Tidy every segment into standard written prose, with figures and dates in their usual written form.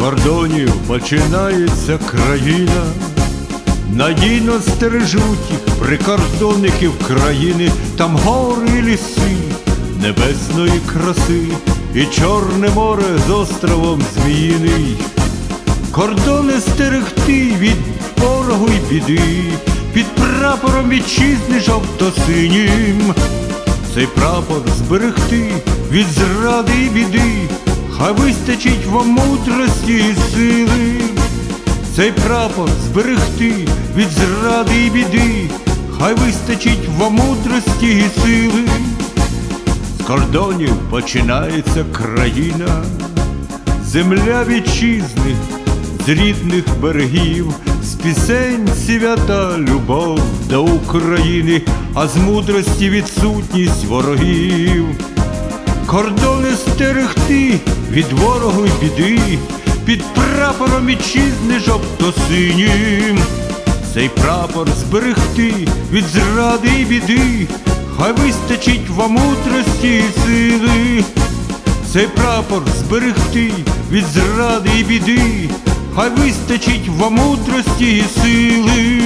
кордонів починається країна, надійно стережуть їх прикордонників країни. Там гори і ліси небесної краси і Чорне море з островом Зміїний. Кордони стерегти від ворогу й біди, під прапором вітчизни жовто-синім. Цей прапор зберегти від зради і біди, хай вистачить вам мудрості і сили. Цей прапор зберегти від зради і біди, хай вистачить вам мудрості і сили. З кордонів починається країна, земля вітчизни, з рідних берегів, з пісень свята любов до України, а з мудрості відсутність ворогів. Кордони стерегти від ворогу й біди, під прапором вітчизни жовто-синім. Цей прапор зберегти від зради і біди, хай вистачить вам мудрості і сили. Цей прапор зберегти від зради і біди, хай вистачить вам мудрості і сили.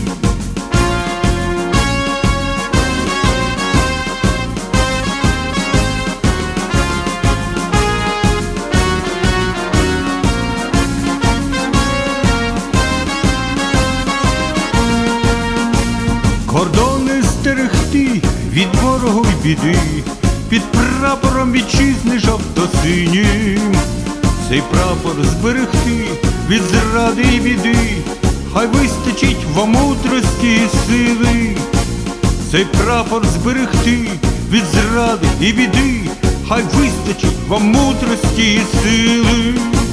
Кордони стерегти від ворогу й біди, під прапором вітчизни жовто-синім. Цей прапор зберегти від зради і біди, хай вистачить вам мудрості і сили. Цей прапор зберегти від зради і біди, хай вистачить вам мудрості і сили.